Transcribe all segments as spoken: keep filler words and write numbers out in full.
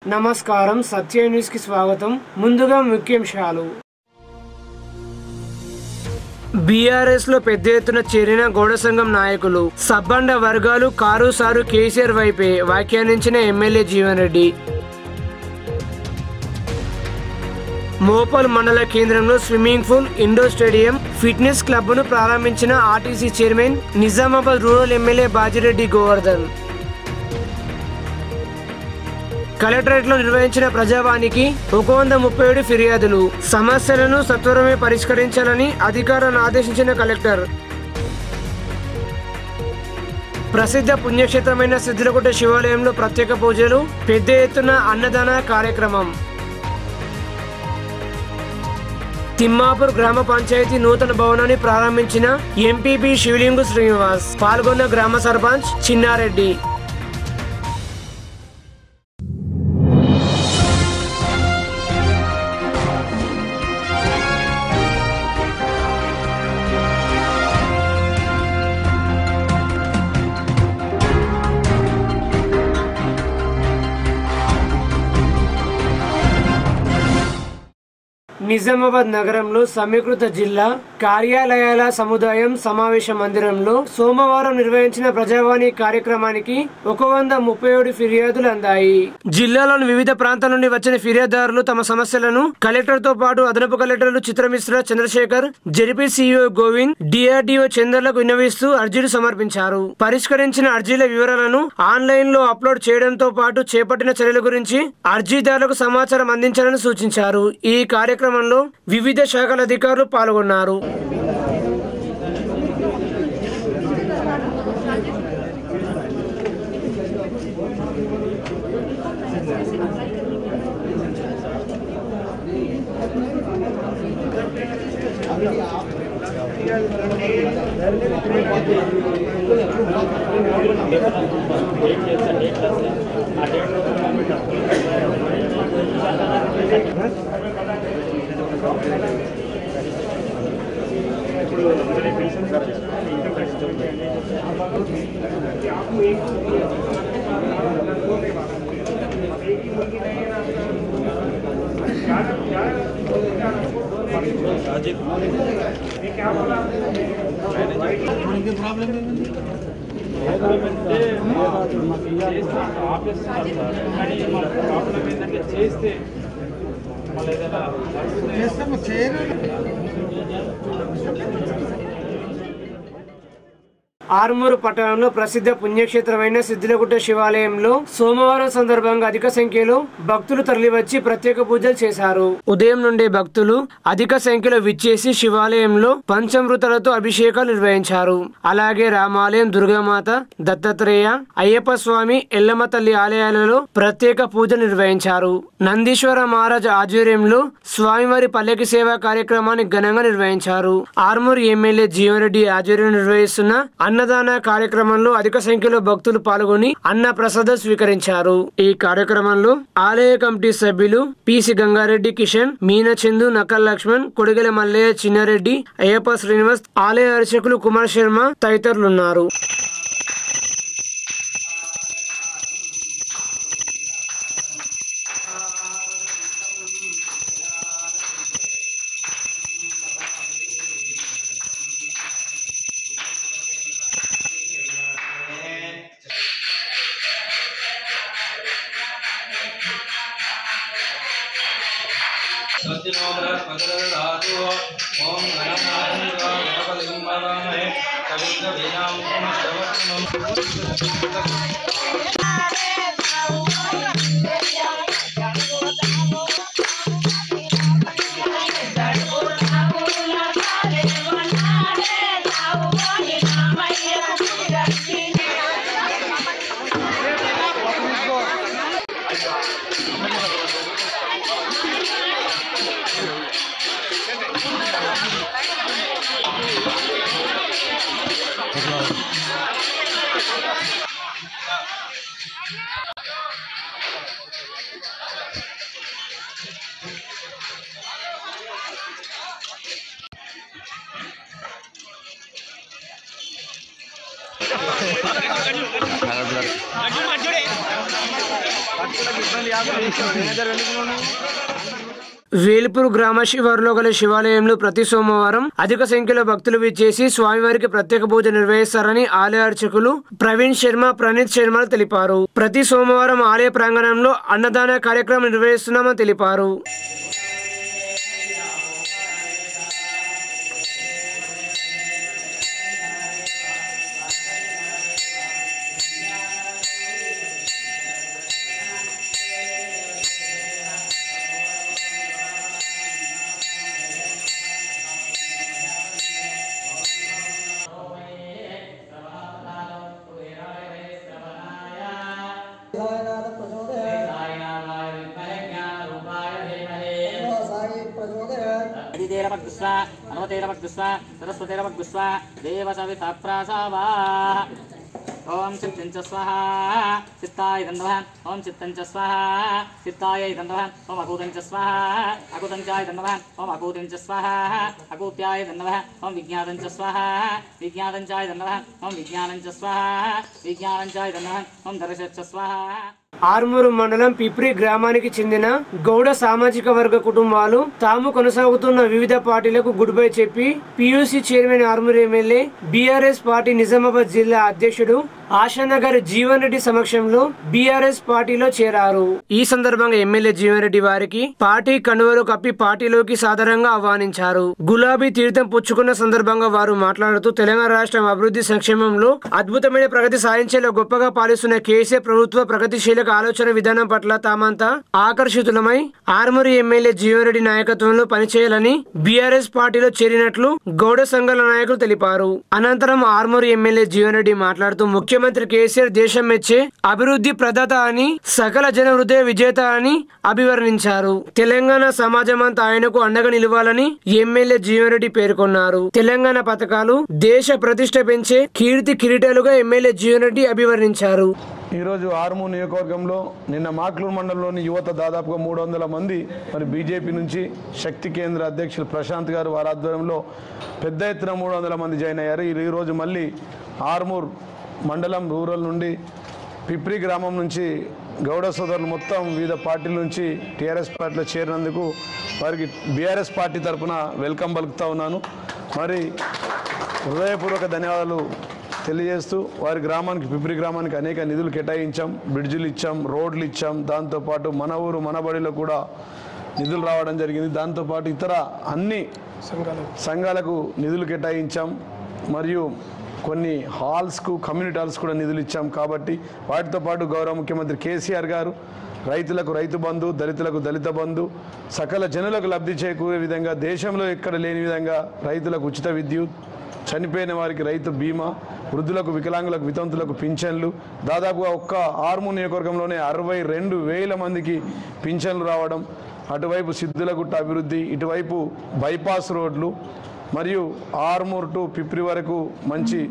నమస్కారం సత్య న్యూస్ కి స్వాగతం. ముందుగా ముఖ్యాంశాలు. బీఆర్ఎస్ లో పెద్ద ఎత్తున చేరిన గౌడ సంఘం నాయకులు, సబ్బండ వర్గాలు కారు సారు కేసీఆర్ వైపే వ్యాఖ్యానించిన ఎమ్మెల్యే జీవన్ రెడ్డి. మోపల్ మండల కేంద్రంలో swimming pool, indoor stadium, fitness club ను ప్రారంభించిన RTC chairman, Nizamabad rural MLA Bajireddy Govardhan. Collectorate లో నిర్వహించిన ప్రజావానికి ఒక వంద ముప్పై ఏడు ఫిర్యాదులు, సమస్యలను సత్వరమే పరిష్కరించాలని అధికారులను ఆదేశించిన కలెక్టర్. ప్రసిద్ధ పుణ్యక్షేత్రమైన సిద్ధిలగుట్ట శివాలయంలో ప్రత్యేక పూజలు, పెద్ద ఎత్తున అన్నదాన కార్యక్రమం. తిమ్మాపూర్ గ్రామ పంచాయతీ నూతన భవనాన్ని ప్రారంభించిన ఎంపీపీ శివలింగు శ్రీనివాస్. పాల్గొన్న గ్రామ సర్పంచ్ చిన్నారెడ్డి. నిజామాబాద్ నగరంలో సమీకృత జిల్లా కార్యాలయాల సముదాయం సమావేశ మందిరంలో సోమవారం నిర్వహించిన ప్రజావాణి కార్యక్రమానికి ఒక వంద ముప్పై ఏడు ఫిర్యాదులు అందాయి. జిల్లాలోని వివిధ ప్రాంతాల నుండి వచ్చిన ఫిర్యాదుదారులు తమ సమస్యలను కలెక్టర్ తో పాటు అదనపు కలెక్టర్లు Chitramishra Chandrashekar, ZP CEO Govind, DRDO చందర్లకు విన్నవిస్తూ అర్జీలు సమర్పించారు. పరిష్కరించిన అర్జీల వివరాలను ఆన్లైన్ లో అప్లోడ్ చేయడంతో పాటు చేపట్టిన చర్యల గురించి అర్జీదారులకు సమాచారం అందించాలని సూచించారు. ఈ కార్యక్రమం వివిధ శాఖల అధికారులు పాల్గొన్నారు. చేస్తే ఆర్మూరు పట్టణంలో ప్రసిద్ధ పుణ్యక్షేత్రమైన సిద్ధిలగుట్ట శివాలయంలో సోమవారం సందర్భంగా అధిక సంఖ్యలో భక్తులు తరలివచ్చి ప్రత్యేక పూజలు చేశారు. ఉదయం నుండే భక్తులు అధిక సంఖ్యలో విచ్చేసి శివాలయంలో పంచామృతాలతో అభిషేకాలు నిర్వహించారు. అలాగే రామాలయం, దుర్గామాత, దత్తాత్రేయ, అయ్యప్ప స్వామి, ఎల్లమ్మ తల్లి ఆలయాలలో ప్రత్యేక పూజలు నిర్వహించారు. నందీశ్వర మహారాజ్ ఆధ్వర్యంలో స్వామివారి పల్లకి సేవా కార్యక్రమాన్ని ఘనంగా నిర్వహించారు. ఆర్మూరు ఎమ్మెల్యే జీవన్ రెడ్డి ఆధ్వర్యంలో నిర్వహిస్తున్న అన్నదాన కార్యక్రమంలో అధిక సంఖ్యలో భక్తులు పాల్గొని అన్న ప్రసాదం స్వీకరించారు. ఈ కార్యక్రమంలో ఆలయ కమిటీ సభ్యులు పిసి గంగారెడ్డి, కిషన్, మీనచందు, నకల్ లక్ష్మణ్, కొడిగెల మల్లయ్య, చిన్నారెడ్డి, అయ్యప్ప శ్రీనివాస్, ఆలయ అర్చకులు కుమార్ శర్మ తదితరులున్నారు. Kalau వేల్పూర్ గ్రామ శివారులో గల శివాలయంలో ప్రతి సోమవారం అధిక సంఖ్యలో భక్తులు విచ్చేసి స్వామివారికి ప్రత్యేక పూజ నిర్వహిస్తారని ఆలయ అర్చకులు ప్రవీణ్ శర్మ ప్రణీత్ శర్మలు తెలిపారు. ప్రతి సోమవారం ఆలయ ప్రాంగణంలో అన్నదాన కార్యక్రమం నిర్వహిస్తున్నామని తెలిపారు. सरस्वतीरमग्स्वा देव सविता प्रासावाः ओम चित्तं च स्वाहा चित्ताय दण्डवः ओम चित्तं च स्वाहा चित्ताय दण्डवः ओम अकूतं च स्वाहा अकूतं चाय दण्डवः ओम अकूतं च स्वाहा अकूत्याय दण्डवः ओम विज्ञातं च स्वाहा विज्ञातं चाय दण्डवः ओम विज्ञानं च स्वाहा विज्ञानं चाय दण्डवः ओम दर्शच स्वाहा. ఆర్మూరు మండలం పిప్రి గ్రామానికి చెందిన గౌడ సామాజిక వర్గ కుటుంబాలు తాము కొనసాగుతున్న వివిధ పార్టీలకు గుడ్ బై చెప్పి PUC chairman Armoor MLA BRS party Nizamabad జిల్లా అధ్యక్షుడు ఆశానగర్ జీవన్ రెడ్డి సమక్షంలో బీఆర్ఎస్ పార్టీలో చేరారు. ఈ సందర్భంగా ఎమ్మెల్యే జీవన్ రెడ్డి వారికి పార్టీ కండువలు కప్పి పార్టీలోకి సాదరంగా ఆహ్వానించారు. గులాబీ తీర్థం పుచ్చుకున్న సందర్భంగా వారు మాట్లాడుతూ తెలంగాణ రాష్ట్రం అభివృద్ధి సంక్షేమంలో అద్భుతమైన ప్రగతి సాధించేలా గొప్పగా పాలిస్తున్న కేసీఆర్ ప్రభుత్వ ప్రగతిశీల ఆలోచన విధానం పట్ల తామంతా ఆకర్షితులమై ఆర్మూరు ఎమ్మెల్యే జీవన్ రెడ్డి నాయకత్వంలో పనిచేయాలని బీఆర్ఎస్ పార్టీలో చేరినట్లు గౌడ సంఘాల నాయకులు తెలిపారు. అనంతరం ఆర్మూరు ఎమ్మెల్యే జీవన్ రెడ్డి మాట్లాడుతూ ముఖ్యమంత్రి కేసీఆర్ దేశం మెచ్చే అభివృద్ధి ప్రదాత అని సకల జన హృదయ విజేత అని అభివర్ణించారు. తెలంగాణ సమాజం అంతా ఆయనకు అండగా నిలవాలని ఎమ్మెల్యే జీవన్ రెడ్డి పేర్కొన్నారు. తెలంగాణ పథకాలు దేశ ప్రతిష్ట పెంచే కీర్తి కిరీటాలుగా ఎమ్మెల్యే జీవన్ రెడ్డి అభివర్ణించారు. ఈరోజు ఆర్మూరు నియోజకవర్గంలో నిన్న మాక్లూరు మండలంలోని యువత దాదాపుగా మూడు వందల మంది మరి బీజేపీ నుంచి శక్తి కేంద్ర అధ్యక్షులు ప్రశాంత్ గారు వారి ఆధ్వర్యంలో పెద్ద ఎత్తున మూడు వందల మంది జాయిన్ అయ్యారు. ఈరోజు మళ్ళీ ఆర్మూరు మండలం రూరల్ నుండి పిప్రి గ్రామం నుంచి గౌడ సోదరులు మొత్తం వివిధ పార్టీల నుంచి టీఆర్ఎస్ పార్టీలో చేరినందుకు వారికి బీఆర్ఎస్ పార్టీ తరఫున వెల్కమ్ పలుకుతా ఉన్నాను. మరి హృదయపూర్వక ధన్యవాదాలు తెలియజేస్తూ వారి గ్రామానికి పిప్రి గ్రామానికి అనేక నిధులు కేటాయించాం, బ్రిడ్జిలు ఇచ్చాం, రోడ్లు ఇచ్చాం. దాంతోపాటు మన ఊరు మన బడిలో కూడా నిధులు రావడం జరిగింది. దాంతోపాటు ఇతర అన్ని సంఘాలకు నిధులు కేటాయించాం. మరియు కొన్ని హాల్స్కు కమ్యూనిటీ హాల్స్ కూడా నిధులు ఇచ్చాం. కాబట్టి వాటితో పాటు గౌరవ ముఖ్యమంత్రి కేసీఆర్ గారు రైతులకు రైతు బంధు, దళితులకు దళిత బంధు, సకల జనులకు లబ్ధి చేకూరే విధంగా దేశంలో ఎక్కడ లేని విధంగా రైతులకు ఉచిత విద్యుత్, చనిపోయిన వారికి రైతు బీమా, వృద్ధులకు వికలాంగులకు వితంతులకు పింఛన్లు, దాదాపుగా ఒక్క ఆర్మూరు నియోజకవర్గంలోనే అరవై రెండు వేల మందికి పింఛన్లు రావడం, అటువైపు సిద్ధులగుట్ట అభివృద్ధి, ఇటువైపు బైపాస్ రోడ్లు, మరియు ఆర్మూరు టు పిప్రి వరకు మంచి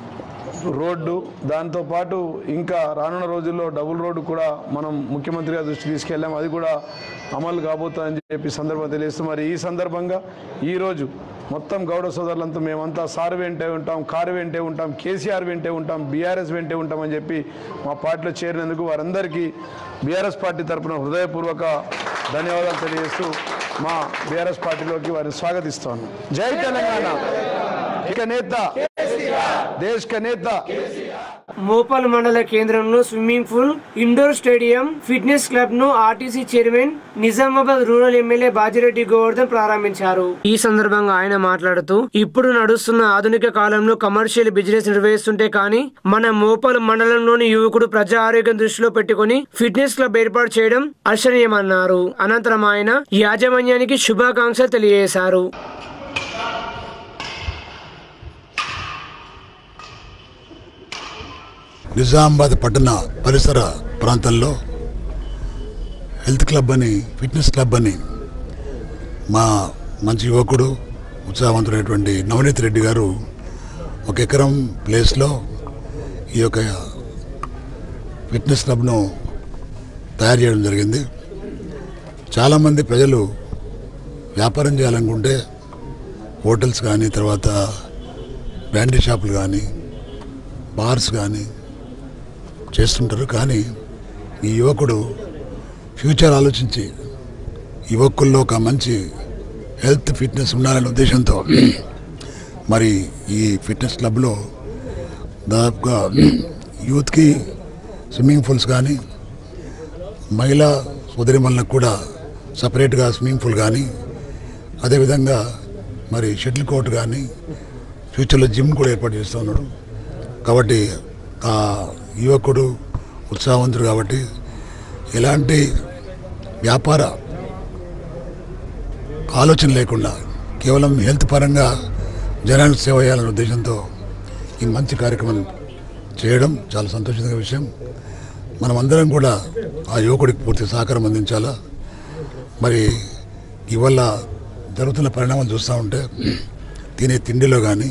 రోడ్డు, దాంతోపాటు ఇంకా రానున్న రోజుల్లో డబుల్ రోడ్డు కూడా మనం ముఖ్యమంత్రి గారి దృష్టికి తీసుకెళ్ళాం. అది కూడా అమలు కాబోతుందని చెప్పి సందర్భంగా తెలియజేస్తూ మరి ఈ సందర్భంగా ఈరోజు మొత్తం గౌడ సోదరులంతా మేమంతా సార్ వెంటే ఉంటాం, కారు వెంటే ఉంటాం, కేసీఆర్ వెంటే ఉంటాం, బీఆర్ఎస్ వెంటే ఉంటామని చెప్పి మా పార్టీలో చేరినందుకు వారందరికీ బీఆర్ఎస్ పార్టీ తరఫున హృదయపూర్వక ధన్యవాదాలు తెలియజేస్తూ మా బీఆర్ఎస్ పార్టీలోకి వారిని స్వాగతిస్తాను. జై తెలంగాణ, ఇక నేత దేశ్ క నేత. మోపాల్ మండల కేంద్రంలో swimming pool, indoor stadium, fitness club ను RTC chairman Nizamabad rural MLA Bajireddy Govardhan ప్రారంభించారు. ఈ సందర్భంగా ఆయన మాట్లాడుతూ ఇప్పుడు నడుస్తున్న ఆధునిక కాలంలో కమర్షియల్ బిజినెస్ నిర్వహిస్తుంటే కానీ మన మోపాల్ మండలంలోని యువకుడు ప్రజా ఆరోగ్యం దృష్టిలో పెట్టుకుని ఫిట్నెస్ క్లబ్ ఏర్పాటు చేయడం హర్షణీయమన్నారు. అనంతరం ఆయన యాజమాన్యానికి శుభాకాంక్షలు తెలియజేశారు. నిజామాబాద్ పట్టణ పరిసర ప్రాంతాల్లో హెల్త్ క్లబ్ అని, ఫిట్నెస్ క్లబ్ అని మా మంచి యువకుడు ఉత్సాహవంతుడైనటువంటి నవనీత్ రెడ్డి గారు ఒక ఎకరం ప్లేస్లో ఈ యొక్క ఫిట్నెస్ క్లబ్ను తయారు చేయడం జరిగింది. చాలామంది ప్రజలు వ్యాపారం చేయాలనుకుంటే హోటల్స్ కానీ, తర్వాత బ్రాండీ షాపులు కానీ, బార్స్ కానీ చేస్తుంటారు. కానీ ఈ యువకుడు ఫ్యూచర్ ఆలోచించి యువకుల్లో ఒక మంచి హెల్త్ ఫిట్నెస్ ఉండాలనే ఉద్దేశంతో మరి ఈ ఫిట్నెస్ క్లబ్లో దాదాపుగా యూత్కి స్విమ్మింగ్ పూల్స్ కానీ మహిళా సోదరిమణులకు కూడా సపరేట్గా స్విమ్మింగ్ పూల్ కానీ అదేవిధంగా మరి షటిల్ కోర్ట్ కానీ ఫ్యూచర్లో జిమ్ కూడా ఏర్పాటు చేస్తూ ఉన్నాడు. కాబట్టి ఆ యువకుడు ఉత్సాహవంతుడు కాబట్టి ఎలాంటి వ్యాపార ఆలోచన లేకుండా కేవలం హెల్త్ పరంగా జనానికి సేవ చేయాలనే ఉద్దేశంతో ఈ మంచి కార్యక్రమం చేయడం చాలా సంతోషకరమైన విషయం. మనం అందరం కూడా ఆ యువకుడికి పూర్తి సహకారం అందించాలా. మరి ఇవాళ జరుగుతున్న పరిణామాలు చూస్తూ ఉంటే తినే తిండిలో కానీ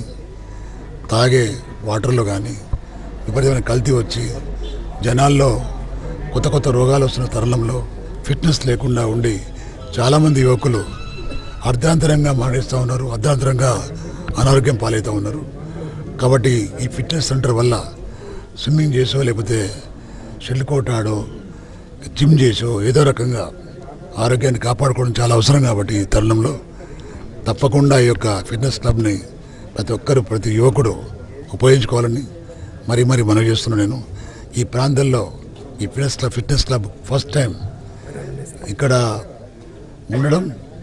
తాగే వాటర్లో కానీ విపరీతమైన కల్తీ వచ్చి జనాల్లో కొత్త కొత్త రోగాలు వస్తున్న తరుణంలో ఫిట్నెస్ లేకుండా ఉండి చాలామంది యువకులు అర్ధాంతరంగా మరణిస్తూ ఉన్నారు, అర్ధాంతరంగా అనారోగ్యం పాలవుతూ ఉన్నారు. కాబట్టి ఈ ఫిట్నెస్ సెంటర్ వల్ల స్విమ్మింగ్ చేసో లేకపోతే షటిల్ కోర్ట్ ఆడో జిమ్ చేసో ఏదో రకంగా ఆరోగ్యాన్ని కాపాడుకోవడం చాలా అవసరం. కాబట్టి ఈ తరుణంలో తప్పకుండా ఈ యొక్క ఫిట్నెస్ క్లబ్ని ప్రతి ఒక్కరు ప్రతి యువకుడు ఉపయోగించుకోవాలని మరీ మరీ మనవి చేస్తున్నాను. నేను ఈ ప్రాంతంలో ఈ fitness club fitness club first time ఇక్కడ ఉండడం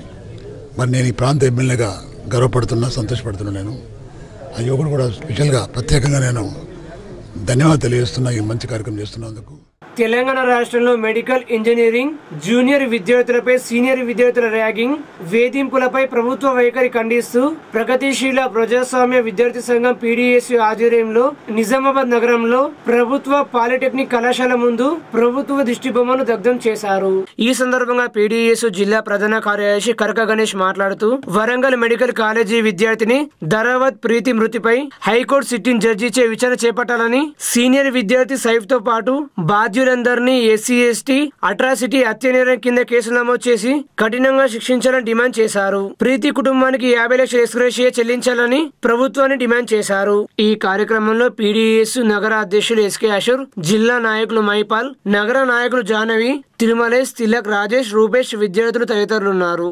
మరి నేను ఈ ప్రాంత ఎమ్మెల్యేగా గర్వపడుతున్నా, సంతోషపడుతున్నాను. నేను ఆ యువకుడు కూడా స్పెషల్గా ప్రత్యేకంగా నేను ధన్యవాదాలు తెలియజేస్తున్నా ఈ మంచి కార్యక్రమం చేస్తున్నందుకు. తెలంగాణ రాష్ట్రంలో మెడికల్ ఇంజనీరింగ్ జూనియర్ విద్యార్థులపై సీనియర్ విద్యార్థుల ర్యాగింగ్ వేధింపులపై ప్రభుత్వ వైఖరి ఖండిస్తూ ప్రగతిశీల ప్రజాస్వామ్య విద్యార్థి సంఘం పీడీఎస్యు ఆధ్వర్యంలో నిజామాబాద్ నగరంలో ప్రభుత్వ పాలిటెక్నిక్ కళాశాల ముందు ప్రభుత్వ దిష్టిబొమ్మను దగ్ధం చేశారు. ఈ సందర్భంగా పీడీఎస్యు జిల్లా ప్రధాన కార్యదర్శి కరక గణేష్ మాట్లాడుతూ వరంగల్ మెడికల్ కాలేజీ విద్యార్థిని ధరావత్ ప్రీతి మృతిపై హైకోర్టు సిట్టింగ్ జడ్జిచే విచారణ చేపట్టాలని, సీనియర్ విద్యార్థి సైఫ్ తో పాటు బాధ్యులు అందరినీ ఎస్సీ ఎస్టీ అట్రాసిటీ హత్యనేరం కింద కేసులు నమోదు చేసి కఠినంగా శిక్షించాలని డిమాండ్ చేశారు. ప్రీతి కుటుంబానికి యాభై లక్షల ఎక్స్గ్రేషియా చెల్లించాలని ప్రభుత్వాన్ని డిమాండ్ చేశారు. ఈ కార్యక్రమంలో పీడీఎస్ నగర అధ్యక్షులు ఎస్కే అషూర్, జిల్లా నాయకులు మైపాల్, నగర నాయకులు జాహ్నవి, తిరుమలేష్, తిలక్, రాజేష్, రూపేష్, విద్యార్థులు తదితరులు ఉన్నారు.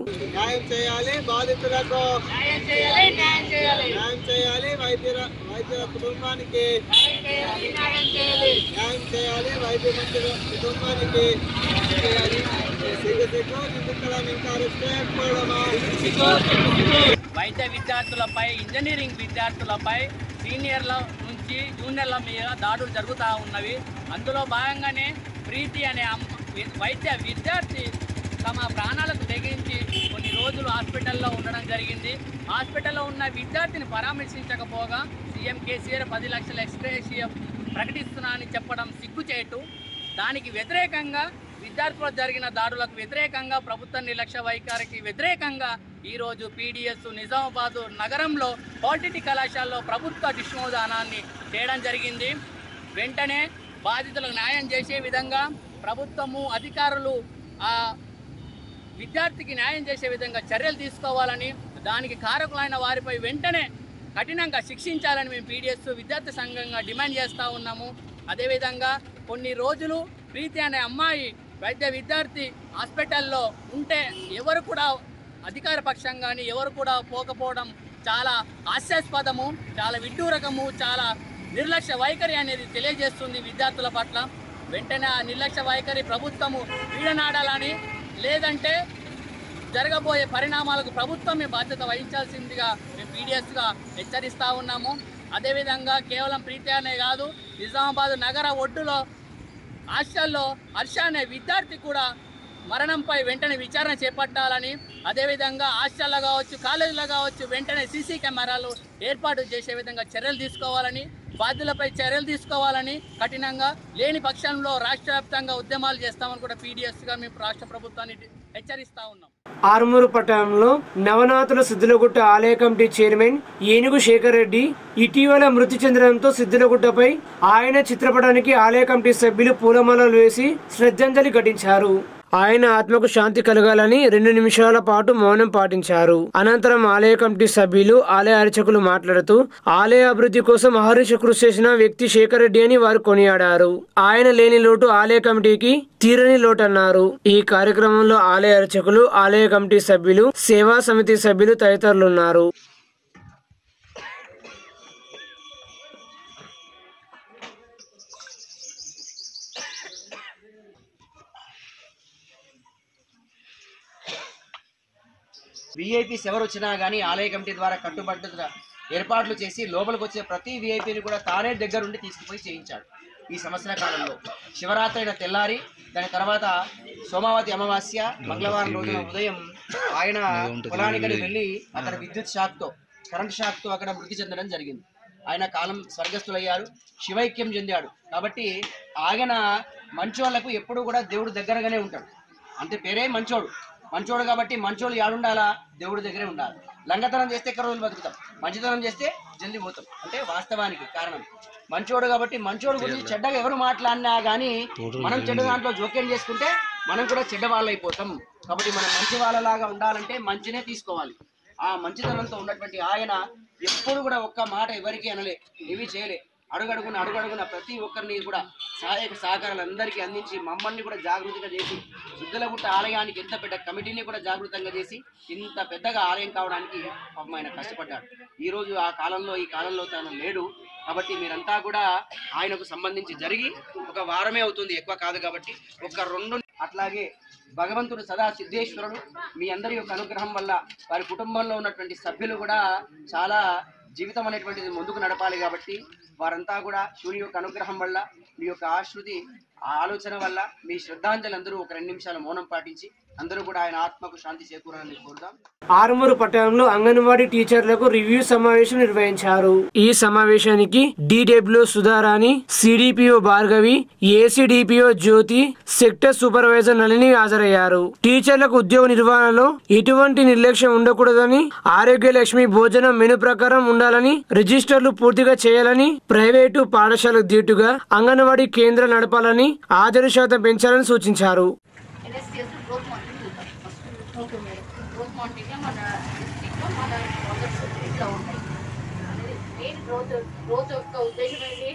వైద్య విద్యార్థులపై, ఇంజనీరింగ్ విద్యార్థులపై సీనియర్ల నుంచి జూనియర్ల మీద దాడులు జరుగుతూ ఉన్నవి. అందులో భాగంగానే ప్రీతి అనే వైద్య విద్యార్థి తమ ప్రాణాలకు తెగించి కొన్ని రోజులు హాస్పిటల్లో ఉండడం జరిగింది. హాస్పిటల్లో ఉన్న విద్యార్థిని పరామర్శించకపోగా సీఎం కేసీఆర్ పది లక్షల ఎక్స్గ్రేషియా ప్రకటిస్తున్నా అని చెప్పడం సిగ్గుచేటు. దానికి వ్యతిరేకంగా విద్యార్థులకు జరిగిన దాడులకు వ్యతిరేకంగా ప్రభుత్వ నిర్లక్ష్య వైఖరికి వ్యతిరేకంగా ఈరోజు పీడీఎస్ నిజామాబాద్ నగరంలో పాలిటెక్నిక్ కళాశాలలో ప్రభుత్వ దిష్టిబొమ్మనాన్ని చేయడం జరిగింది. వెంటనే బాధితులకు న్యాయం చేసే విధంగా ప్రభుత్వము అధికారులు ఆ విద్యార్థికి న్యాయం చేసే విధంగా చర్యలు తీసుకోవాలని, దానికి కారకులైన వారిపై వెంటనే కఠినంగా శిక్షించాలని మేము పీడీఎస్ విద్యార్థి సంఘంగా డిమాండ్ చేస్తూ ఉన్నాము. అదేవిధంగా కొన్ని రోజులు ప్రీతి అనే అమ్మాయి వైద్య విద్యార్థి హాస్పిటల్లో ఉంటే ఎవరు కూడా అధికార పక్షం కానీ ఎవరు కూడా పోకపోవడం చాలా హాస్యాస్పదము, చాలా విడ్డూరకము, చాలా నిర్లక్ష్య వైఖరి అనేది తెలియజేస్తుంది విద్యార్థుల పట్ల. వెంటనే ఆ నిర్లక్ష్య వైఖరి ప్రభుత్వము వీడనాడాలని, లేదంటే జరగబోయే పరిణామాలకు ప్రభుత్వమే బాధ్యత వహించాల్సిందిగా మేము పీడీఎస్గా హెచ్చరిస్తూ ఉన్నాము. అదేవిధంగా కేవలం ప్రీతి అనే కాదు, నిజామాబాద్ నగర ఒడ్డులో హాస్టల్లో హర్ష అనే విద్యార్థి కూడా మరణంపై వెంటనే విచారణ చేపట్టాలని, అదేవిధంగా హాస్టల్లో కావచ్చు కాలేజీలో కావచ్చు వెంటనే సీసీ కెమెరాలు ఏర్పాటు చేసే విధంగా చర్యలు తీసుకోవాలని, బాధ్యులపై చర్యలు తీసుకోవాలని కఠినంగా, లేని పక్షంలో రాష్ట్ర వ్యాప్తంగా ఉద్యమాలు చేస్తామని కూడా పీడీఎస్గా మేము రాష్ట్ర ప్రభుత్వాన్ని హెచ్చరిస్తా ఉన్నాం. ఆర్మూరు పట్టణంలో నవనాథుల సిద్ధులగుట్ట ఆలయ కమిటీ చైర్మన్ ఏనుగు శేఖర్ రెడ్డి ఇటీవల మృతి చెందడంతో సిద్ధులగుట్టపై ఆయన చిత్రపటానికి ఆలయ కమిటీ సభ్యులు పూలమాలలు వేసి శ్రద్ధాంజలి ఘటించారు. ఆయన ఆత్మకు శాంతి కలగాలని రెండు నిమిషాల పాటు మౌనం పాటించారు. అనంతరం ఆలయ కమిటీ సభ్యులు, ఆలయ అర్చకులు మాట్లాడుతూ ఆలయ అభివృద్ధి కోసం అహర్నిశ కృషి చేసిన వ్యక్తి శేఖర్ రెడ్డి అని వారు కొనియాడారు. ఆయన లేని లోటు ఆలయ కమిటీకి తీరని లోటన్నారు. ఈ కార్యక్రమంలో ఆలయ అర్చకులు, ఆలయ కమిటీ సభ్యులు, సేవా సమితి సభ్యులు తదితరులున్నారు. వీఐపీస్ ఎవరు వచ్చినా కానీ ఆలయ కమిటీ ద్వారా కట్టుబడ్డ ఏర్పాట్లు చేసి లోపలికి వచ్చే ప్రతి వీఐపీని కూడా తానే దగ్గరుండి తీసుకుపోయి చేయించాడు. ఈ సంవత్సర కాలంలో శివరాత్రి అయిన తెల్లారి, దాని తర్వాత సోమావతి అమావాస్య మంగళవారం రోజున ఉదయం ఆయన పొలానికి వెళ్ళి అక్కడ విద్యుత్ షాక్తో, కరెంట్ షాక్తో అక్కడ మృతి చెందడం జరిగింది. ఆయన కాలం స్వర్గస్థులయ్యారు, శివైక్యం చెందాడు. కాబట్టి ఆయన మంచోళ్లకు ఎప్పుడు కూడా దేవుడు దగ్గరగానే ఉంటాడు. అంటే పేరే మంచోడు. మంచోడు కాబట్టి మంచోడు యాడుండాలా? దేవుడి దగ్గరే ఉండాలి. లంగతనం చేస్తే ఎక్కడ రోజులు బతుకుతాం, మంచితనం చేస్తే జల్ది పోతాం. అంటే వాస్తవానికి కారణం మంచోడు కాబట్టి మంచోడు గురించి చెడ్డగా ఎవరు మాట్లాడినా కానీ మనం చెడ్డ దాంట్లో జోక్యం చేసుకుంటే మనం కూడా చెడ్డ వాళ్ళు అయిపోతాం. కాబట్టి మనం మంచి వాళ్ళలాగా ఉండాలంటే మంచినే తీసుకోవాలి. ఆ మంచితనంతో ఉన్నటువంటి ఆయన ఎప్పుడు కూడా ఒక్క మాట ఎవరికి అనలే, ఏవి చేయలే. అడుగడుగున అడుగడుగున ప్రతి ఒక్కరిని కూడా సహాయక సహకారాలు అందరికీ అందించి మమ్మల్ని కూడా జాగృతిగా చేసి శుద్ధలగుట్ట ఆలయానికి ఎంత పెద్ద కమిటీని కూడా జాగృతంగా చేసి ఇంత పెద్దగా ఆలయం కావడానికి పాపం ఆయన కష్టపడ్డాడు. ఈరోజు ఆ కాలంలో ఈ కాలంలో తను లేడు. కాబట్టి మీరంతా కూడా ఆయనకు సంబంధించి జరిగి ఒక వారమే అవుతుంది, ఎక్కువ కాదు. కాబట్టి ఒక రెండు అట్లాగే భగవంతుడు సదా సిద్ధేశ్వరుడు మీ అందరి యొక్క అనుగ్రహం వల్ల వారి కుటుంబంలో ఉన్నటువంటి సభ్యులు కూడా చాలా జీవితం అనేటువంటిది ముందుకు నడపాలి. కాబట్టి వారంతా కూడా శివుని యొక్క అనుగ్రహం వల్ల, మీ యొక్క ఆశృతి ఆలోచన వల్ల, మీ శ్రద్ధాంజలి అందరూ ఒక రెండు నిమిషాలు మౌనం పాటించి అందరూ కూడా ఆయన ఆత్మకు శాంతి చేకూరాలని కోరుదాం. ఆరుమూరు పట్టణంలో అంగన్వాడీ టీచర్లకు రివ్యూ సమావేశం నిర్వహించారు. ఈ సమావేశానికి DW Sudharani, CDPO Bhargavi, ACDPO Jyothi, sector supervisor Nalini హాజరయ్యారు. టీచర్లకు ఉద్యోగ నిర్వహణలో ఎటువంటి నిర్లక్ష్యం ఉండకూడదని, ఆరోగ్య లక్ష్మి భోజనం మెను ప్రకారం ఉండాలని, రిజిస్టర్లు పూర్తిగా చేయాలని, ప్రైవేటు పాఠశాలకు దీటుగా అంగన్వాడీ కేంద్రాలు నడపాలని, హాజరు శాతం పెంచాలని సూచించారు. రోజు రోజు యొక్క ఉద్దేశం ఏంటి?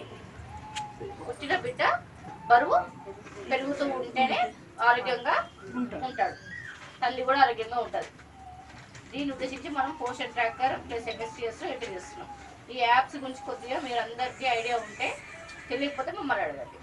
పుట్టిన బిడ్డ బరువు పెరుగుతూ ఉంటేనే ఆరోగ్యంగా ఉంటాడు, తల్లి కూడా ఆరోగ్యంగా ఉంటుంది. దీన్ని ఉద్దేశించి మనం Poshan tracker plus MSTS enter చేస్తున్నాం. ఈ యాప్స్ గురించి కొద్దిగా మీరు అందరికీ ఐడియా ఉంటే, తెలియకపోతే మమ్మల్ని అడగండి.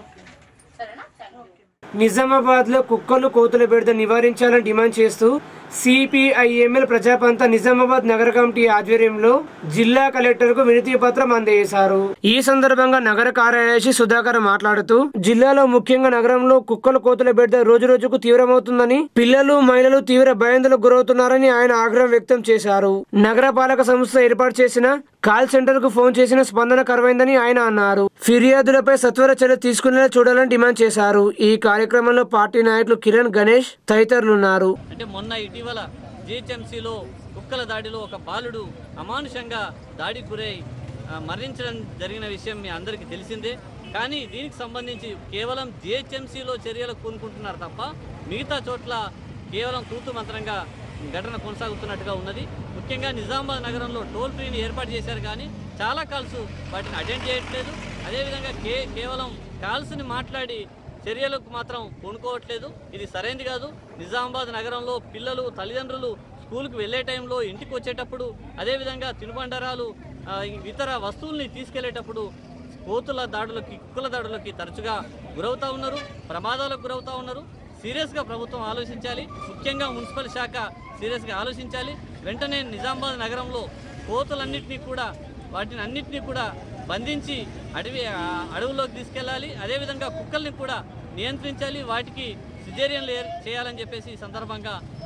సరేనా? నిజామాబాద్ లో కుక్కలు కోతుల బెడద నివారించాలని డిమాండ్ చేస్తూ సిపిఐఎంఎల్ ప్రజాపంత నిజామాబాద్ నగర కమిటీ ఆధ్వర్యంలో జిల్లా కలెక్టర్ కు వినతి పత్రం అందజేశారు. ఈ సందర్భంగా నగర కార్యదర్శి సుధాకర్ మాట్లాడుతూ జిల్లాలో ముఖ్యంగా నగరంలో కుక్కలు కోతుల బెడద రోజు రోజుకు తీవ్రమవుతుందని, పిల్లలు మహిళలు తీవ్ర భయాందోళనకు గురవుతున్నారని ఆయన ఆగ్రహం వ్యక్తం చేశారు. నగర పాలక సంస్థ ఏర్పాటు చేసిన కాల్ సెంటర్ కు ఫోన్ చేసిన స్పందన కరువైందని ఆయన అన్నారు. ఫిర్యాదులపై సత్వర చర్య తీసుకునేలా చూడాలని డిమాండ్ చేశారు. ఈ కార్యక్రమంలో పార్టీ నాయకులు కిరణ్, గణేష్ తదితరులున్నారు. అంటే మొన్న ఇటీవల జిహెచ్ఎంసీలో కుక్కల దాడిలో ఒక బాలుడు అమానుషంగా దాడికి గురై మరణించడం జరిగిన విషయం మీ అందరికీ తెలిసిందే. కానీ దీనికి సంబంధించి కేవలం జిహెచ్ఎంసీలో చర్యలు కూనుకుంటున్నారు తప్ప మిగతా చోట్ల కేవలం తూతు మంత్రంగా ఘటన కొనసాగుతున్నట్టుగా ఉన్నది. ముఖ్యంగా నిజామాబాద్ నగరంలో టోల్ ఫ్రీని ఏర్పాటు చేశారు, కానీ చాలా కాల్స్ వాటిని అటెండ్ చేయట్లేదు. అదేవిధంగా కే కేవలం కాల్స్ని మాట్లాడి చర్యలకు మాత్రం పూనుకోవట్లేదు. ఇది సరైనది కాదు. నిజామాబాద్ నగరంలో పిల్లలు, తల్లిదండ్రులు స్కూల్కి వెళ్ళే టైంలో, ఇంటికి వచ్చేటప్పుడు, అదేవిధంగా తినుబండారాలు, ఇతర వస్తువుల్ని తీసుకెళ్లేటప్పుడు కోతుల దాడులకి, కుక్కల దాడులకి తరచుగా గురవుతూ ఉన్నారు, ప్రమాదాలకు గురవుతూ ఉన్నారు. సీరియస్గా ప్రభుత్వం ఆలోచించాలి. ముఖ్యంగా మున్సిపల్ శాఖ సీరియస్గా ఆలోచించాలి. వెంటనే నిజామాబాద్ నగరంలో కోతులన్నింటినీ కూడా వాటిని అన్నింటినీ కూడా బంధించి అడవి అడవుల్లోకి తీసుకెళ్ళాలి. అదేవిధంగా కుక్కల్ని కూడా నియంత్రించాలి, వాటికి సిజేరియన్లు చేయాలని చెప్పేసి ఈ సందర్భంగా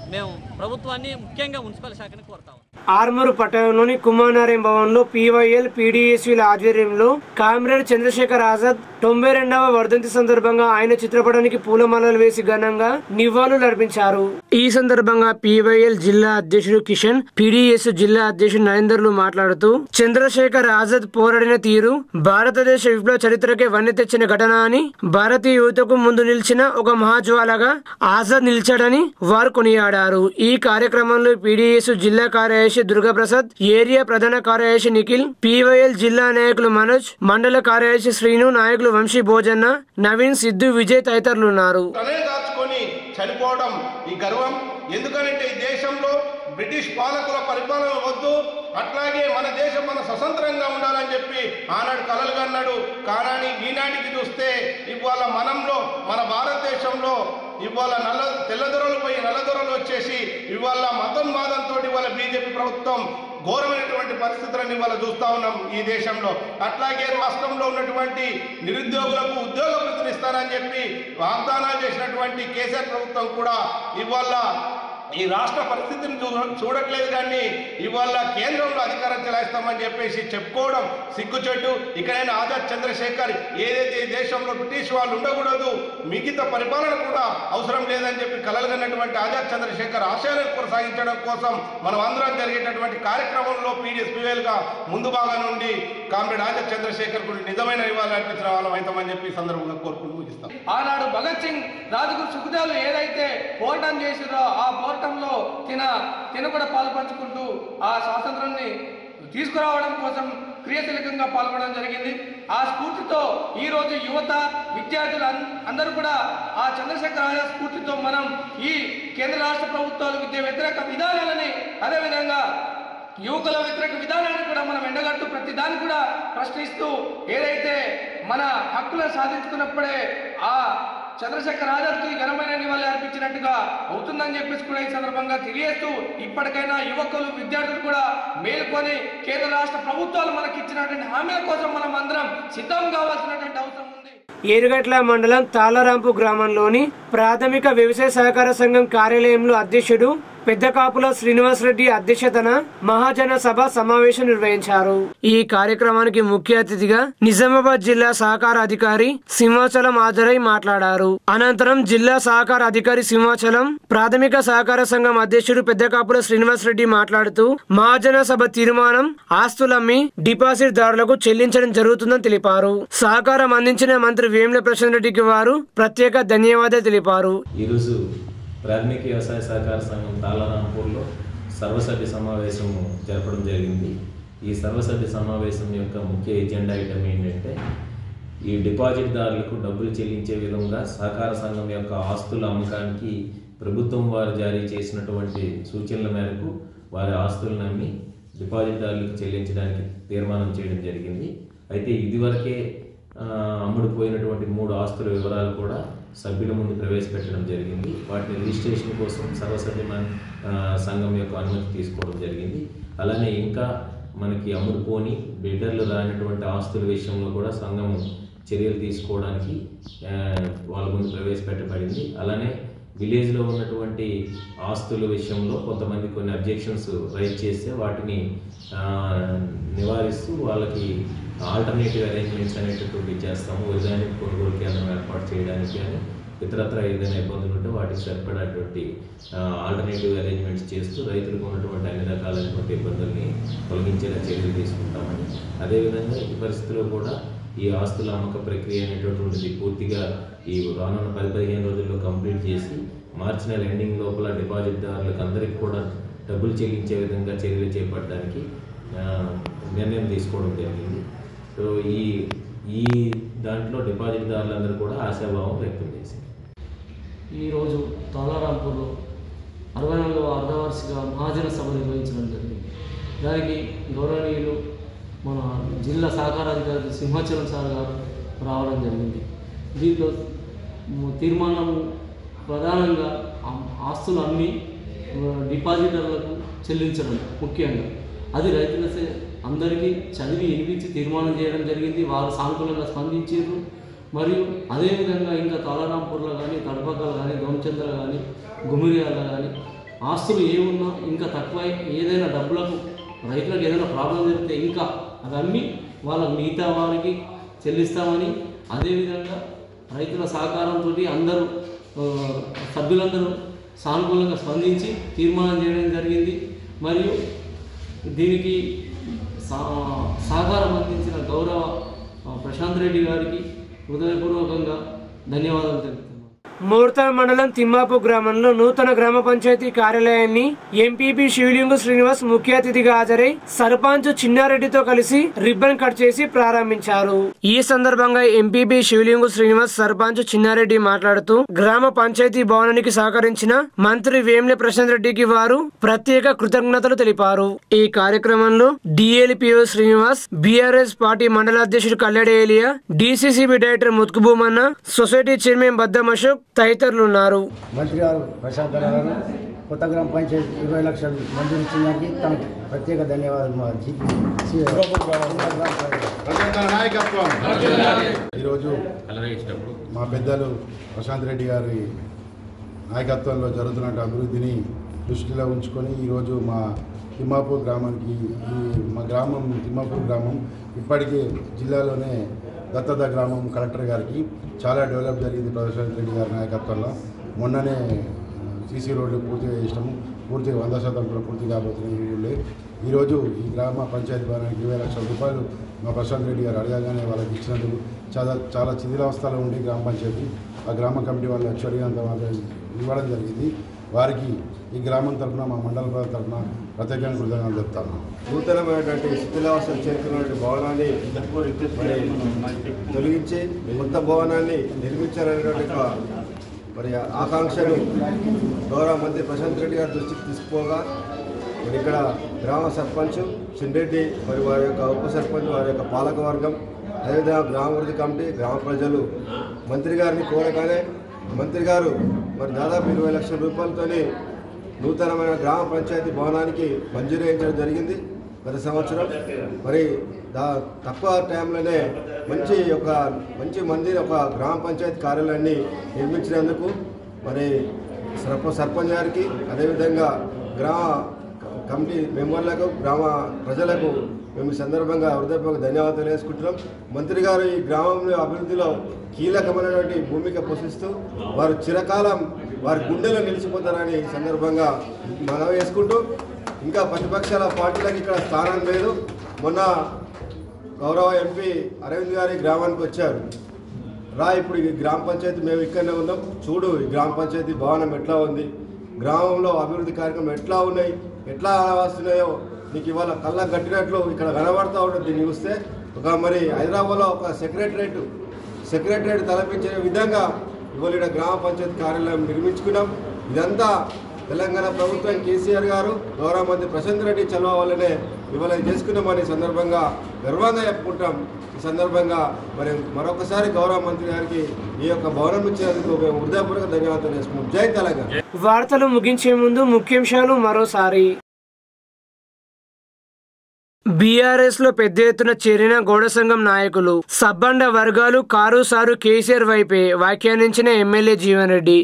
మేము ప్రభుత్వాన్ని ముఖ్యంగా మున్సిపల్ శాఖని కోరుతాము. ఆర్మూరు పట్టణంలోని కుమారనారాయణ భవన్లో పీవైఎల్ పీడీఎస్యూల ఆధ్వర్యంలో కామ్రేడ్ చంద్రశేఖర్ ఆజాద్ తొంభై రెండవ వర్ధంతి సందర్భంగా ఆయన చిత్రపటానికి పూలమాలలు వేసి ఘనంగా నివాళులు అర్పించారు. ఈ సందర్భంగా పీవైఎల్ జిల్లా అధ్యక్షుడు కిషన్, పీడీఎస్ జిల్లా అధ్యక్షుడు నరేందర్లు మాట్లాడుతూ చంద్రశేఖర్ ఆజాద్ పోరాడిన తీరు భారతదేశ విప్లవ చరిత్రకే వన్నె తెచ్చిన ఘటన అని, భారతీయ యువతకు ముందు నిలిచిన ఒక మహాజ్వాలగా ఆజాద్ నిలిచాడని వారు కొనియాడారు. ఈ కార్యక్రమంలో పీడీఎస్ జిల్లా కార్యదర్శి దుర్గాప్రసాద్, ఏరియా ప్రధాన కార్యదర్శి నిఖిల్, పీవైఎల్ జిల్లా నాయకులు మనోజ్, మండల కార్యదర్శి శ్రీను, నాయకులు వంశీ భోజన్న, నవీన్, సిద్ధు, విజయ్ తదితరులు ఉన్నారు. చనిపోవడం ఈ గర్వం. ఎందుకంటే ఈ దేశంలో బ్రిటిష్ పాలకుల పరిపాలన వద్దు, అట్లాగే మన దేశం మన స్వతంత్రంగా ఉండాలని చెప్పి ఆనాడు కలలు కన్నాడు. కానీ ఈనాటికి చూస్తే ఇవాళ మనంలో మన భారతదేశంలో ఇవాళ నల్ల తెల్లదొరలు పోయి నల్లదొరలు వచ్చేసి ఇవాళ మతోన్మాదంతో ఇవాళ బీజేపీ ప్రభుత్వం ఘోరమైనటువంటి పరిస్థితులను ఇవాళ చూస్తా ఉన్నాం ఈ దేశంలో. అట్లాగే రాష్ట్రంలో ఉన్నటువంటి నిరుద్యోగులకు ఉద్యోగ వృత్తిని ఇస్తానని చెప్పి వాగ్దానాలు చేసినటువంటి కేసీఆర్ ప్రభుత్వం కూడా ఇవాళ ఈ రాష్ట్ర పరిస్థితిని చూడట్లేదు. కానీ ఇవాళ కేంద్రంలో అధికారం చెలాయిస్తామని చెప్పేసి చెప్పుకోవడం సిగ్గుచెట్టు. ఇక్కడైనా ఆజాద్ చంద్రశేఖర్ ఏదైతే ఈ దేశంలో బ్రిటిష్ వాళ్ళు ఉండకూడదు, మిగతా పరిపాలన కూడా అవసరం లేదని చెప్పి కలలుగన్నటువంటి ఆజాద్ చంద్రశేఖర్ ఆశయాలను కొనసాగించడం కోసం మనం అందరం జరిగేటటువంటి కార్యక్రమంలో పీడీఎస్పీఎల్ గా ముందు భాగం నుండి కామ్రేడ్ ఆజాద్ చంద్రశేఖర్ కూడా నిజమైన నివాళులు అర్పించిన వాళ్ళం అవుతామని చెప్పి సందర్భంగా కోరుకుంటూ ముగిస్తాం. ఆనాడు భగత్ సింగ్, రాజగురు సుఖదేవులు ఏదైతే పోరాటం చేసిరో ఆ పోరాటంలో తిన తిన కూడా పాలు పంచుకుంటూ ఆ స్వాతంత్రాన్ని తీసుకురావడం కోసం క్రియాశీలకంగా పాల్గొనడం జరిగింది. ఆ స్ఫూర్తితో ఈరోజు యువత, విద్యార్థులు అందరూ కూడా ఆ చంద్రశేఖర్ ఆజాద్ స్ఫూర్తితో మనం ఈ కేంద్ర రాష్ట్ర ప్రభుత్వాలు విద్యా వ్యతిరేక విధానాలని, అదేవిధంగా యువకుల వ్యతిరేక విధానాన్ని కూడా మనం ఎండగట్టు ప్రతి దాన్ని కూడా ప్రశ్నిస్తూ ఏదైతే మన హక్కులను సాధించుకున్నప్పుడే ఆ చంద్రశేఖర్ ఆజాద్కి ఘనమైన నివాళి అర్పించినట్టుగా అవుతుందని చెప్పేసి కూడా ఈ సందర్భంగా తెలియజేస్తూ ఇప్పటికైనా యువకులు, విద్యార్థులు కూడా మేల్కొని కేంద్ర రాష్ట్ర ప్రభుత్వాలు మనకి ఇచ్చినటువంటి హామీల కోసం మనం అందరం సిద్ధం కావాల్సినటువంటి అవసరం ఉంది. ఏరుగట్ల మండలం తాళరాంపు గ్రామంలోని ప్రాథమిక వ్యవసాయ సహకార సంఘం కార్యాలయంలో అధ్యక్షుడు పెద్దకాపుల శ్రీనివాసరెడ్డి అధ్యక్షతన మహాజన సభ సమావేశం నిర్వహించారు. ఈ కార్యక్రమానికి ముఖ్య అతిథిగా నిజామాబాద్ జిల్లా సహకార అధికారి సింహాచలం హాజరై మాట్లాడారు. అనంతరం జిల్లా సహకార అధికారి సింహాచలం, ప్రాథమిక సహకార సంఘం అధ్యక్షుడు పెద్దకాపుల శ్రీనివాసరెడ్డి మాట్లాడుతూ మహాజన సభ తీర్మానం ఆస్తులమ్మి డిపాజిట్ దారులకు చెల్లించడం జరుగుతుందని తెలిపారు. సహకారం అందించిన మంత్రి వేముల ప్రశాంత్ రెడ్డికి వారు ప్రత్యేక ధన్యవాదాలు తెలిపారు. ఈరోజు ప్రాథమిక వ్యవసాయ సహకార సంఘం తాళరాంపూర్లో సర్వసభ్య సమావేశము జరపడం జరిగింది. ఈ సర్వసభ్య సమావేశం యొక్క ముఖ్య ఎజెండా ఐటమ్ ఏంటంటే ఈ డిపాజిట్దారులకు డబ్బులు చెల్లించే విధంగా సహకార సంఘం యొక్క ఆస్తుల అమ్మకానికి ప్రభుత్వం వారు జారీ చేసినటువంటి సూచనల మేరకు వారి ఆస్తులను అమ్మి డిపాజిట్దారులకు చెల్లించడానికి తీర్మానం చేయడం జరిగింది. అయితే ఇదివరకే అమ్ముడుపోయినటువంటి మూడు ఆస్తుల వివరాలు కూడా సభ్యుల ముందు ప్రవేశపెట్టడం జరిగింది. వాటిని రిజిస్ట్రేషన్ కోసం సర్వసభ్య సంఘం యొక్క అనుమతి తీసుకోవడం జరిగింది. అలానే ఇంకా మనకి అమ్ముడుపోని బిల్డర్లు రానటువంటి ఆస్తుల విషయంలో కూడా సంఘం చర్యలు తీసుకోవడానికి వాళ్ళ ముందు ప్రవేశపెట్టబడింది. అలానే విలేజ్లో ఉన్నటువంటి ఆస్తుల విషయంలో కొంతమంది కొన్ని అబ్జెక్షన్స్ రైజ్ చేస్తే వాటిని నివారిస్తూ వాళ్ళకి ఆల్టర్నేటివ్ అరేంజ్మెంట్స్ అనేటటువంటి చేస్తాము. వైధానిక కొనుగోలు కేంద్రం ఏర్పాటు చేయడానికి అని ఇతరత్ర ఏదైనా ఇబ్బందులు ఉంటే వాటికి సరిపడేటువంటి ఆల్టర్నేటివ్ అరేంజ్మెంట్స్ చేస్తూ రైతులకు ఉన్నటువంటి అన్ని రకాలైనటువంటి ఇబ్బందుల్ని తొలగించేలా చర్యలు తీసుకుంటామని, అదేవిధంగా ఈ పరిస్థితిలో కూడా ఈ ఆస్తుల అమ్మక ప్రక్రియ అనేటటువంటిది పూర్తిగా ఈ రానున్న పది పదిహేను రోజుల్లో కంప్లీట్ చేసి మార్చి నెల ఎండింగ్ లోపల డిపాజిట్దారులకు అందరికీ కూడా డబ్బులు చెల్లించే విధంగా చర్యలు చేపట్టడానికి నిర్ణయం తీసుకోవడం జరిగింది. సో ఈ ఈ దాంట్లో డిపాజిట్దారులందరూ కూడా ఆశాభావం వ్యక్తం చేశారు. ఈరోజు తాళరాంపూర్లో అరవై నాలుగవ అర్ధవార్షిక మహాజన సభ నిర్వహించడం జరిగింది. దానికి గౌరవనీయులు మన జిల్లా సహకారాధికారి సింహాచలం సార్ గారు రావడం జరిగింది. దీంట్లో తీర్మానం ప్రధానంగా ఆస్తులు అమ్మి డిపాజిటర్లకు చెల్లించడం ముఖ్యంగా, అది రైతుల అందరికీ చదివి వినిపించి తీర్మానం చేయడం జరిగింది. వారు సానుకూలంగా స్పందించారు. మరియు అదేవిధంగా ఇంకా తాళరాంపూర్లో కానీ, తడపకలు కానీ, దోమచంద్ర కానీ, గుమిరియాల కానీ ఆస్తులు ఏమున్నా ఇంకా తక్కువ ఏదైనా డబ్బులకు రైతులకు ఏదైనా ప్రాబ్లం జరిగితే ఇంకా అవి అమ్మి వాళ్ళకి మిగతా వారికి చెల్లిస్తామని, అదేవిధంగా రైతుల సహకారంతో అందరూ సభ్యులందరూ సానుకూలంగా స్పందించి తీర్మానం చేయడం జరిగింది. మరియు దీనికి సహకారం అందించిన గౌరవ ప్రశాంత్ రెడ్డి గారికి హృదయపూర్వకంగా ధన్యవాదాలు తెలుపుతున్నాను. మూర్తాల్ మండలం తిమ్మాపూర్ గ్రామంలో నూతన గ్రామ పంచాయతీ కార్యాలయాన్ని ఎంపీపీ శివలింగు శ్రీనివాస్ ముఖ్య అతిథిగా హాజరై సర్పంచ్ చిన్నారెడ్డితో కలిసి రిబ్బన్ కట్ చేసి ప్రారంభించారు. ఈ సందర్భంగా ఎంపీపీ శివలింగు శ్రీనివాస్ సర్పంచ్ చిన్నారెడ్డి మాట్లాడుతూ గ్రామ పంచాయతీ భవనానికి సహకరించిన మంత్రి వేముల ప్రశాంత్ రెడ్డికి వారు ప్రత్యేక కృతజ్ఞతలు తెలిపారు. ఈ కార్యక్రమంలో డిఎల్పిఓ శ్రీనివాస్, బీఆర్ఎస్ పార్టీ మండల అధ్యక్షుడు Kalleda Elia, DCCB director Mutkubhumanna, society chairman Baddam Ashok తదితరులు ఉన్నారు. మంత్రి గారు ప్రశాంత్ గారు కొత్త గ్రామ పంచాయతీ ఇరవై లక్షలు మంజూరు ఇచ్చిన దానికి తనకు ప్రత్యేక ధన్యవాదాలు. ఈరోజు మా పెద్దలు ప్రశాంత్ రెడ్డి గారి నాయకత్వంలో జరుగుతున్న అభివృద్ధిని దృష్టిలో ఉంచుకొని ఈరోజు మా తిమ్మాపూర్ గ్రామానికి ఈ మా గ్రామం తిమ్మాపూర్ గ్రామం ఇప్పటికే జిల్లాలోనే దత్తత గ్రామం కలెక్టర్ గారికి చాలా డెవలప్ జరిగింది ప్రశాంత్ రెడ్డి గారి నాయకత్వంలో. మొన్ననే సీసీ రోడ్లు పూర్తి చేసినాము. పూర్తిగా వంద శాతం కూడా పూర్తి కాబోతున్నాయి ఊళ్ళో. ఈరోజు ఈ గ్రామ పంచాయతీ భవనానికి ఇరవై లక్షల రూపాయలు మా ప్రశాంత్ రెడ్డి గారు అడగగానే వాళ్ళకి ఇచ్చినందుకు చాలా చాలా శిథిలావస్థలో ఉండి గ్రామ పంచాయతీ ఆ గ్రామ కమిటీ వాళ్ళు వచ్చి అడిగినంత ఇవ్వడం జరిగింది. వారికి ఈ గ్రామం తరఫున మా మండల ప్రజల తరఫున ప్రత్యేకంగా కృతజ్ఞతలు చెప్తాను. నూతనమైనటువంటి శిథిలావస్థలు చేరుకున్నటువంటి భవనాన్ని తొలగించి కొత్త భవనాన్ని నిర్మించాలనేటువంటి ఒక మరి ఆకాంక్షను గౌరవ మంత్రి ప్రశాంత్ రెడ్డి గారి దృష్టికి తీసుకుపోగా మరి ఇక్కడ గ్రామ సర్పంచ్ చిన్రెడ్డి మరి వారి యొక్క ఉప సర్పంచ్ వారి యొక్క పాలక వర్గం అదేవిధంగా గ్రామాభివృద్ధి కమిటీ గ్రామ ప్రజలు మంత్రి గారిని కోరగానే మంత్రి గారు మరి దాదాపు ఇరవై లక్షల రూపాయలతోనే నూతనమైన గ్రామ పంచాయతీ భవనానికి మంజూరు చేయించడం జరిగింది గత సంవత్సరం. మరి దా తక్కువ టైంలోనే మంచి ఒక మంచి మంది ఒక గ్రామ పంచాయతీ కార్యాలయాన్ని నిర్మించినందుకు మరి సర్ప సర్పంచ్ గారికి అదేవిధంగా గ్రామ కమిటీ మెంబర్లకు గ్రామ ప్రజలకు మేము ఈ సందర్భంగా హృదయపూర్వక ధన్యవాదాలు తెలియజేసుకుంటున్నాం. మంత్రి గారు ఈ గ్రామంలో అభివృద్ధిలో కీలకమైనటువంటి భూమిక పోషిస్తూ వారు చిరకాలం వారి గుండెలో నిలిచిపోతారని సందర్భంగా మనవి చేసుకుంటూ ఇంకా ప్రతిపక్షాల పార్టీలకు ఇక్కడ స్థానం లేదు. మొన్న గౌరవ ఎంపీ అరవింద్ గారి గ్రామానికి వచ్చారు. రా ఇప్పుడు ఈ గ్రామ పంచాయతీ మేము ఇక్కడనే ఉన్నాం, చూడు ఈ గ్రామ పంచాయతీ భవనం ఎట్లా ఉంది, గ్రామంలో అభివృద్ధి కార్యక్రమం ఎట్లా ఉన్నాయి, ఎట్లా వస్తున్నాయో నీకు ఇవాళ కళ్ళ కట్టినట్లు ఇక్కడ కనబడతా ఉంటుంది. దీన్ని చూస్తే ఒక మరి హైదరాబాద్లో ఒక సెక్రటరేట్ సెక్రటరేట్ తలపించే విధంగా ఇవాళ ఇక్కడ గ్రామ పంచాయతీ కార్యాలయం నిర్మించుకున్నాం. ఇదంతా తెలంగాణ ప్రభుత్వం కేసీఆర్ గారు గౌరవ మంత్రి ప్రశాంత్ రెడ్డి చలవ వల్లనే ఇవాళ చేసుకున్నామని సందర్భంగా గర్వంగా చెప్పుకుంటాం. ఈ సందర్భంగా మరి మరొకసారి గౌరవ మంత్రి గారికి ఈ యొక్క భవనం ఇచ్చినందుకు మేము హృదయపూర్వక ధన్యవాదాలు చేసుకున్నాం. జై తెలంగాణ. వార్తలు ముగించే ముందు ముఖ్యాంశాలు మరోసారి. బీఆర్ఎస్ లో పెద్ద ఎత్తున చేరిన గౌడ సంఘం నాయకులు, సబ్బండ వర్గాలు కారు సారు కేసీఆర్ వైపే వ్యాఖ్యానించిన ఎమ్మెల్యే జీవన్ రెడ్డి.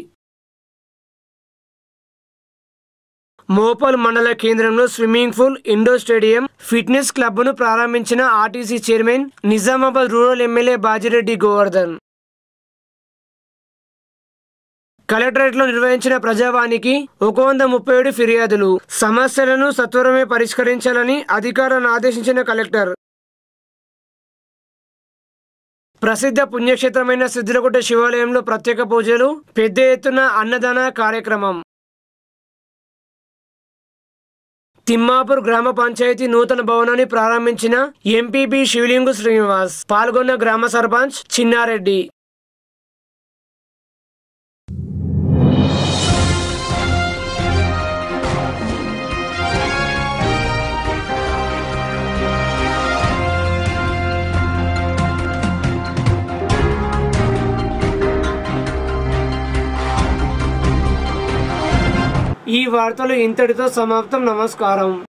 మోపల్ మండల కేంద్రంలో swimming pool, indoor stadium, fitness club ను ప్రారంభించిన RTC chairman, Nizamabad rural MLA Bajireddy Govardhan. Collectorate లో నిర్వహించిన ప్రజావానికి ఒక వంద ముప్పై ఏడు ఫిర్యాదులు, సమస్యలను సత్వరమే పరిష్కరించాలని అధికారులను ఆదేశించిన కలెక్టర్. ప్రసిద్ధ పుణ్యక్షేత్రమైన సిద్ధిలగుట్ట శివాలయంలో ప్రత్యేక పూజలు, పెద్ద ఎత్తున అన్నదాన కార్యక్రమం. తిమ్మాపూర్ గ్రామ పంచాయతీ నూతన భవనాన్ని ప్రారంభించిన ఎంపీపీ శివలింగు శ్రీనివాస్, పాల్గొన్న గ్రామ సర్పంచ్ చిన్నారెడ్డి. ఈ వార్తలు ఇంతటితో సమాప్తం. నమస్కారం.